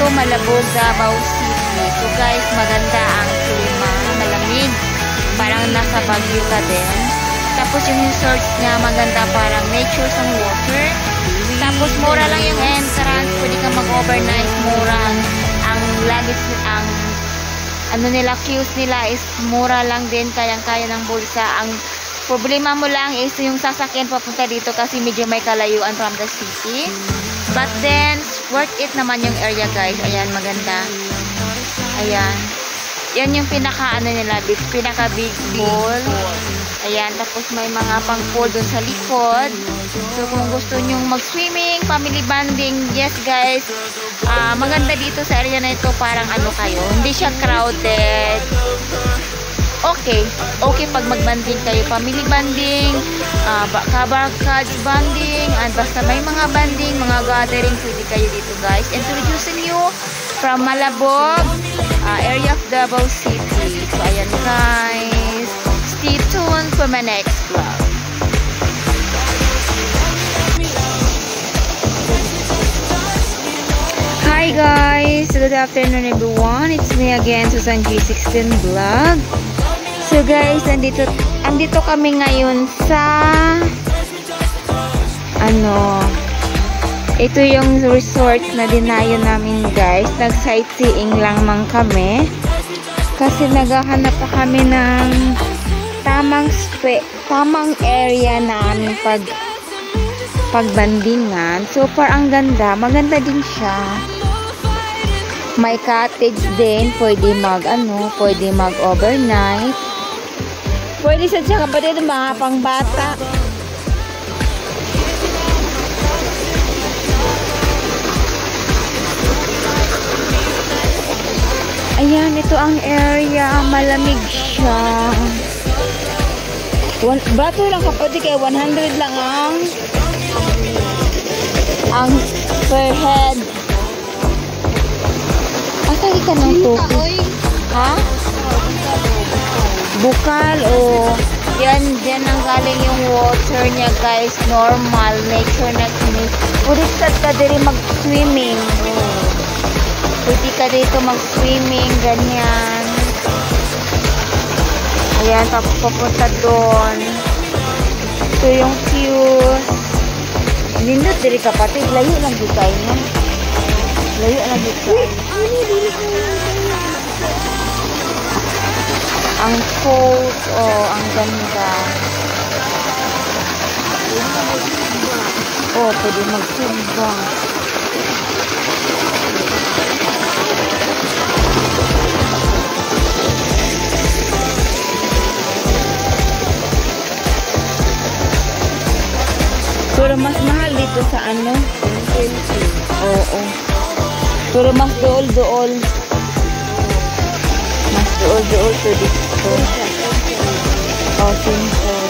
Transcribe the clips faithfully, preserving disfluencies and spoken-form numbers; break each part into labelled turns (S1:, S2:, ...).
S1: to Malabog, Davao City. So guys, maganda ang klima, malamig. Parang nasa Baguio ka din. Tapos yung resorts niya maganda, parang nature sa water. Tapos mura lang yung entrance, pwede ka mag-overnight, mura ang, ang lagi ang ano nila, queues nila is mura lang din, kayang-kaya ng bulsa. Ang problema mo lang is yung sasakyan papunta dito kasi medyo may kalayuan from the city. But then, worth it naman yung area guys. Ayan, maganda. Ayan. Yan yung pinaka ano nila, pinaka big pool. Ayan, tapos may mga pang pool dun sa likod. So kung gusto nyong mag-swimming, family bonding, yes guys. Uh, maganda dito sa area na ito, parang ano kayo, hindi siya crowded. Okay, okay pag mag-banding kayo, family banding, uh, kabarkads banding, and basta may mga banding, mga gathering, pwede kayo dito guys. Introducing you from Malabog, uh, area of Davao City. So ayan guys, stay tuned for my next vlog. Hi guys, good afternoon everyone. It's me again, Susan G sixteen Vlog. So guys, andito, andito kami ngayon sa ano, ito yung resort na dinayo namin guys. Nag-sightseeing lang man kami kasi naghahanap pa kami ng tamang spe, tamang area namin pag pagbandingan. So far ang ganda, maganda din siya. May cottage din, pwede mag ano, pwede mag overnight. Pwede sa siya kapatid, mga pangbata. Ayan, ito ang area, malamig siya. One, bato lang kapatid, kaya one hundred lang ang ang per head. Atagi ka ng tubig. Ha? Bukal o yan, dyan ang galing yung water niya guys. Normal, nature na kini. Pwede ka dito mag-swimming. Pwede ka dito mag-swimming, ganyan. Ayan, tapos papunta doon. Ito yung queues. Nindot diri kapatid, layo lang dito tayo na. Layo lang dito. Ang cold, oh, ang ganda. Oh, pwede mag-sumba. Pero mas mahal dito sa ano? Oo. Pero mas dool-dool. Mas dool-dool to dito. Oh, simple.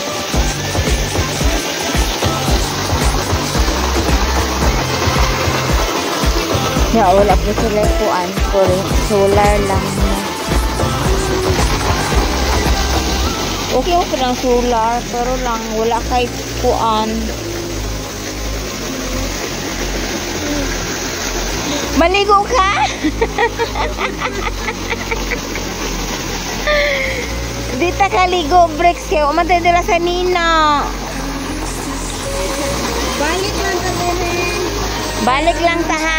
S1: Yeah, wala po sila puan. Solar lang. Okay, okay lang solar. Pero lang, wala kay puan. Maligo ka? Dita ka ligo, breaks kayo. Umatay nila sa Nina. Balik lang ta, Belen. Balik lang ta, ha?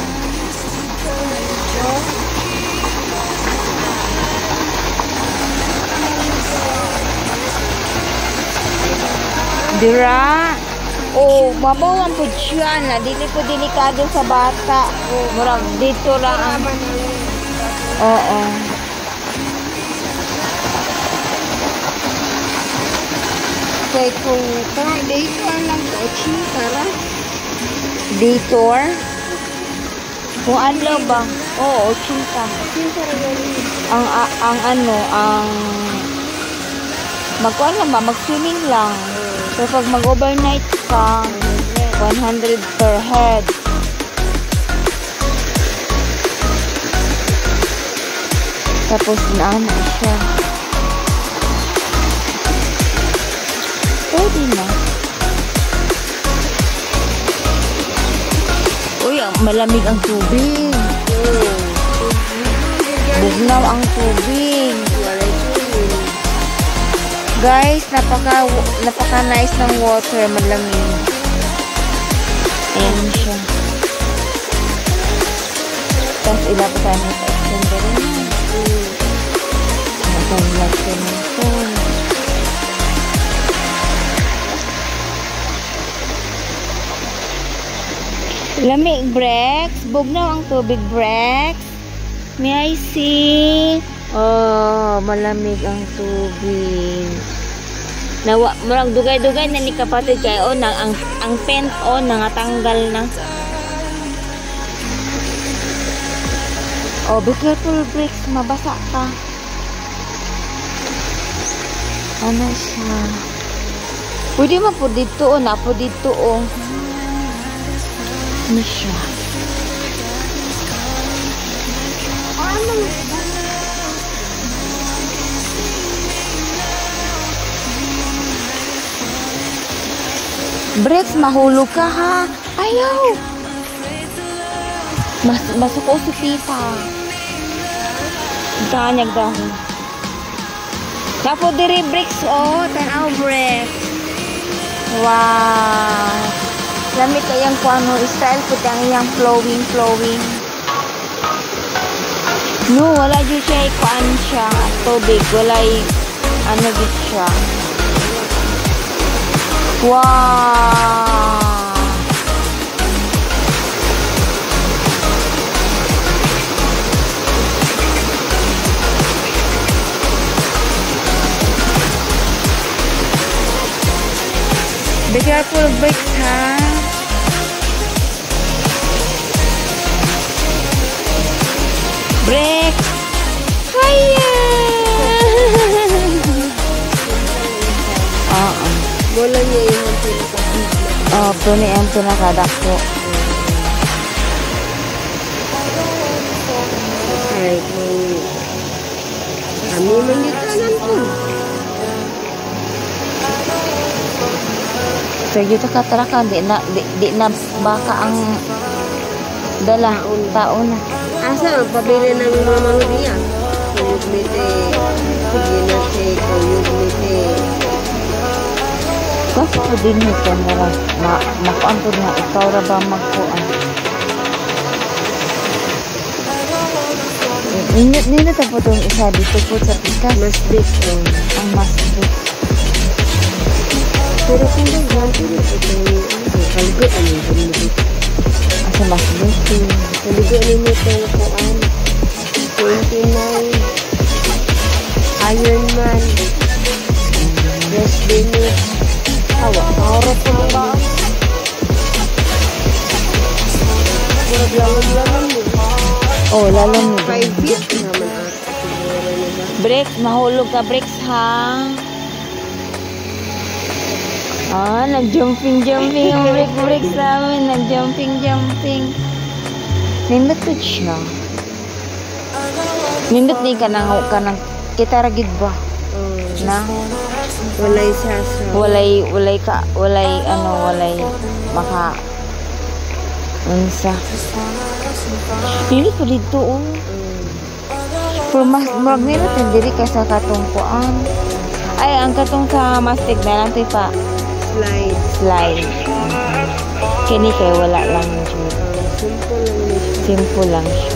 S1: Dira. Oh, mabawan po siya na. Dili po delikado sa bata. Oh, murag dito lang. Oo. Kay ko, parang dito lang ko. Chintara. Dito? Kung ano ba? Oo, chinta. Chintara yun. Ang, ang ano, ang magkuhan lang ba? Mag-swimming lang. So, pag mag-overnight ka, one hundred per head. Tapos, naan na siya. Pwede na. Uy, malamig ang tubig. Bugnaw ang tubig. Guys, napaka napaka nice ng water, malamig. Ayan siya. Tapos ilapit tayo sa extender na. Matawag ko ng phone. Lamig, Brex. Bugnaw ang tubig, Brex. May I see? Oh, malamig ang tubig. Nawa, murag dugay-dugay na ni kapatid kay o nang ang ang pen o nangatanggal na. Oh, be careful, Brex. Mabasa ka. Ano siya? Pwede mo po dito o na po dito o. Ano siya? Ano? Brex, mahulog ka ha. Ayaw. Mas masuk ko si Tita. Tanyag dahon. Tapo diri, Brex, oh. Tanaw, Brex. Wow. Lamit kayang kung ano, style po ang iyang flowing, flowing. No, wala dyan siya, kuan siya, tubig. Wala ano dyan siya. Wow. Be careful, Brex, ha? Brex! Kaya! Oo.
S2: Bola niya yung pinaka.
S1: Oo, ito niya yung pinakadakpo.
S2: Ay, kami manitanan po.
S1: So, dito katrakan, di na, di, di na baka ang dala, taon na.
S2: Asa ang pabili ng mga niya? Kuyog nite, ginate, kuyog nite.
S1: Kasi po din ito na lang, ma, makuan po na, ikaw ra ba magkuan? Ninit, ninit po itong isa dito po sa pikas.
S2: Mas big po.
S1: Ang mas big.
S2: Pero kung ba, ito ito, kaligo, ano yung kaligo?
S1: Asa mas big.
S2: Kaligo ninyo itong kuan. twenty-nine. Iron Man. Yes, Dennis. Awa, maharap ko mo ba? Laman-laman mo.
S1: Oh, lalo mo.
S2: five feet naman ata.
S1: Brex, mahulog ka, Brex, ha? Ah, nag-jumping-jumping yung break-break sa amin. Nag-jumping-jumping. Nindot ko siya. Nindot ni ka nang ka nang kita ragid ba?
S2: Oh,
S1: Na?
S2: walay sasa.
S1: Walay, walay ka, walay, ano, walay, maka, unsa. Nindot ko dito, oh. Pero mas, marag nindot yung diri ka sa katungkuan. Ay, ang katong sa mastig na lang, pa.
S2: Slide.
S1: Slide. Kini kay wala lang siya.
S2: Simple lang niya.
S1: Simple lang siya.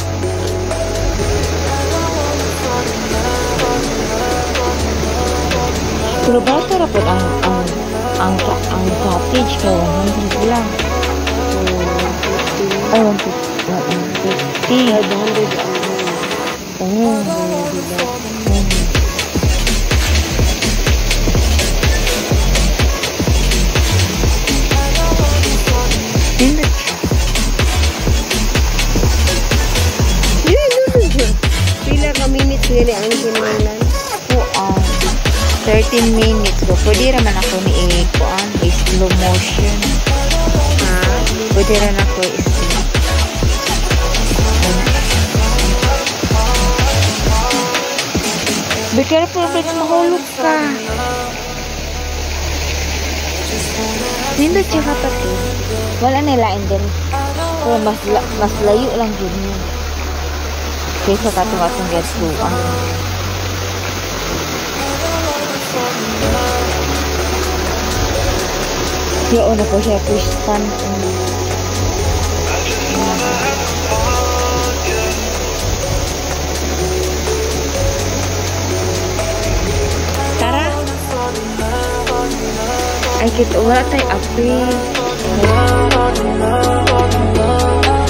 S1: Pero bata ra po ang ang ang ang cottage kay one hundred lang. Ay, one fifty.
S2: five hundred ang
S1: Oh.
S2: Pila ka minutes nila ang kinahanglan?
S1: Kuan. thirteen minutes. So, pwede raman ako ni i-kuan. I-slow motion.
S2: Ha?
S1: Pwede rin ako i-slow. Be careful, Brex. Mahulog ka. Nindot siya kapatid. Wala nilain din. So, mas, la- mas layo lang yun yun. Kaysa katong-atong gatsuan. Yun na po siya, Christian. Tara! Ay, kita wala tayo api.